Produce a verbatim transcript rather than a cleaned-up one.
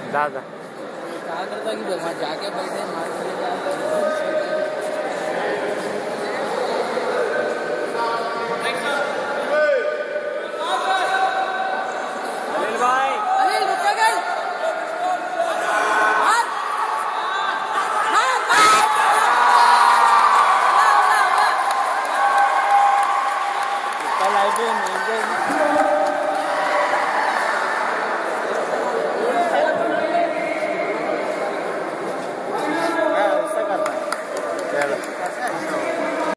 दादा क्या करता कि वहाँ जाके बैठे मार्केट में